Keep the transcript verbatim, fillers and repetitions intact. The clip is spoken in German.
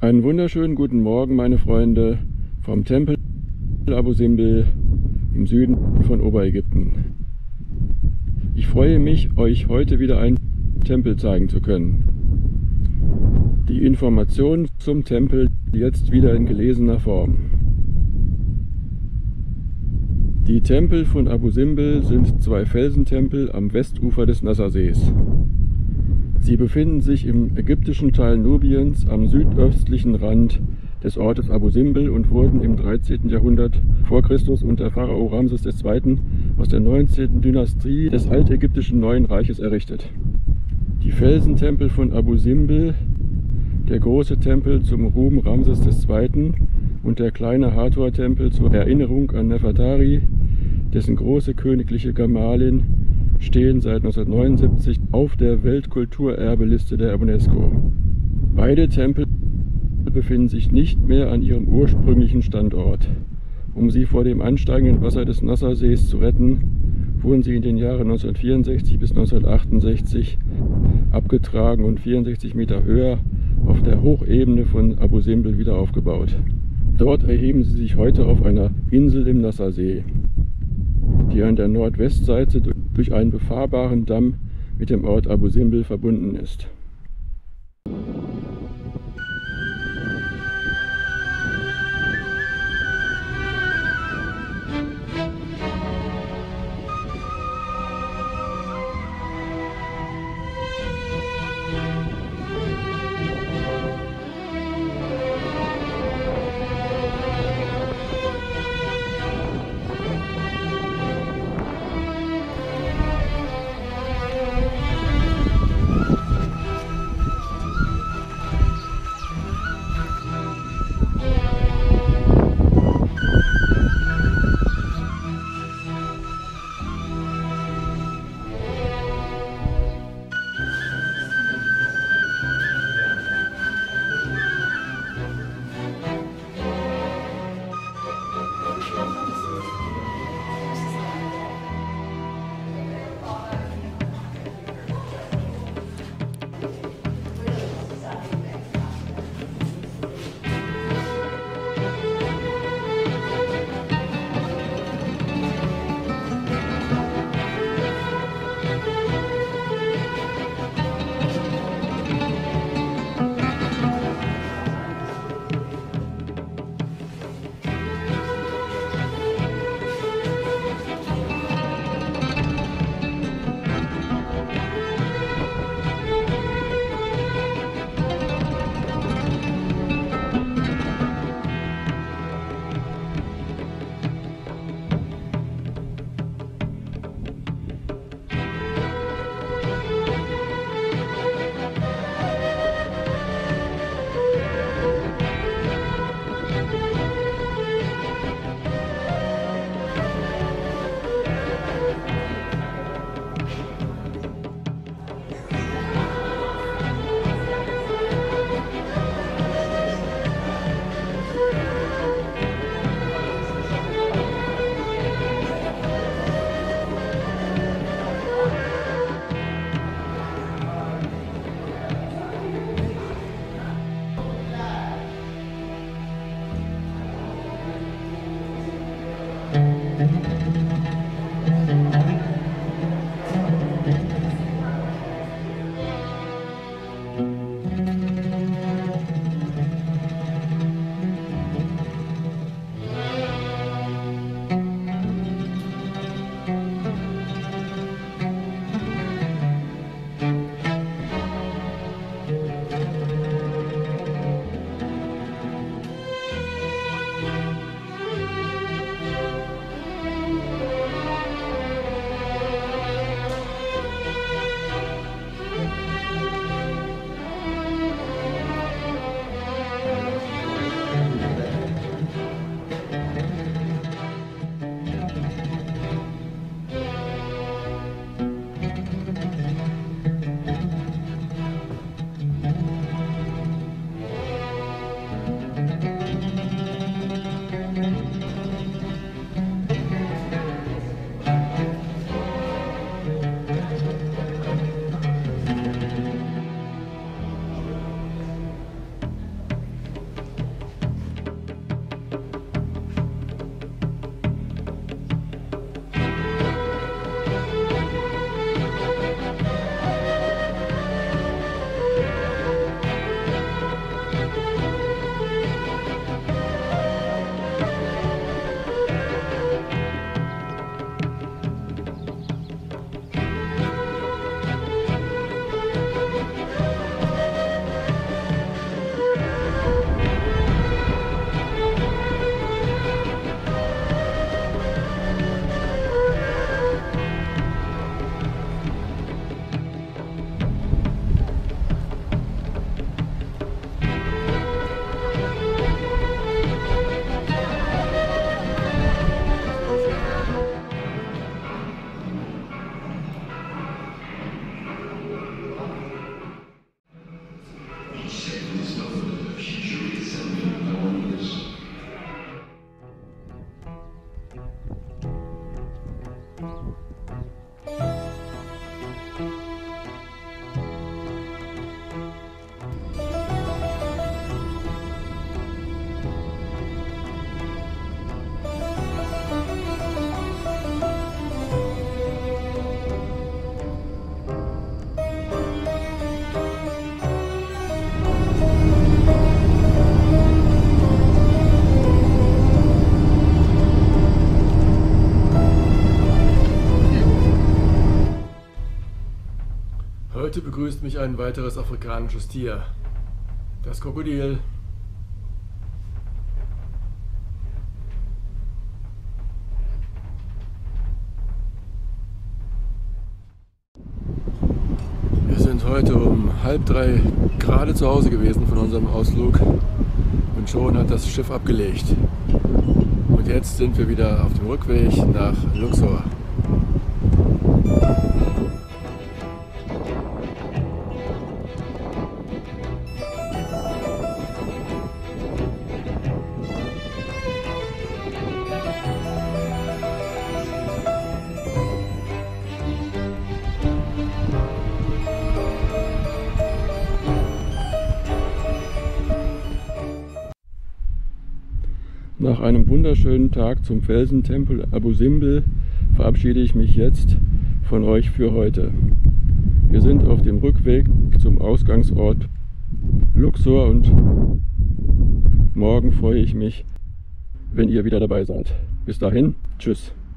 Einen wunderschönen guten Morgen, meine Freunde, vom Tempel Abu Simbel im Süden von Oberägypten. Ich freue mich, euch heute wieder einen Tempel zeigen zu können. Die Informationen zum Tempel jetzt wieder in gelesener Form. Die Tempel von Abu Simbel sind zwei Felsentempel am Westufer des Nassersees. Sie befinden sich im ägyptischen Teil Nubiens am südöstlichen Rand des Ortes Abu Simbel und wurden im dreizehnten Jahrhundert vor Christus unter Pharao Ramses der Zweite. aus der neunzehnten Dynastie des altägyptischen Neuen Reiches errichtet. Die Felsentempel von Abu Simbel, der große Tempel zum Ruhm Ramses des Zweiten. und der kleine Hathor-Tempel zur Erinnerung an Nefertari, dessen große königliche Gemahlin, stehen seit neunzehnhundertneunundsiebzig auf der Weltkulturerbeliste der UNESCO. Beide Tempel befinden sich nicht mehr an ihrem ursprünglichen Standort. Um sie vor dem ansteigenden Wasser des Nassersees zu retten, wurden sie in den Jahren neunzehnhundertvierundsechzig bis neunzehnhundertachtundsechzig abgetragen und vierundsechzig Meter höher auf der Hochebene von Abu Simbel wieder aufgebaut. Dort erheben sie sich heute auf einer Insel im Nassersee, die an der Nordwestseite durch einen befahrbaren Damm mit dem Ort Abu Simbel verbunden ist. Heute begrüßt mich ein weiteres afrikanisches Tier, das Krokodil. Wir sind heute um halb drei gerade zu Hause gewesen von unserem Ausflug und schon hat das Schiff abgelegt. Und jetzt sind wir wieder auf dem Rückweg nach Luxor. Nach einem wunderschönen Tag zum Felsentempel Abu Simbel verabschiede ich mich jetzt von euch für heute. Wir sind auf dem Rückweg zum Ausgangsort Luxor und morgen freue ich mich, wenn ihr wieder dabei seid. Bis dahin, tschüss.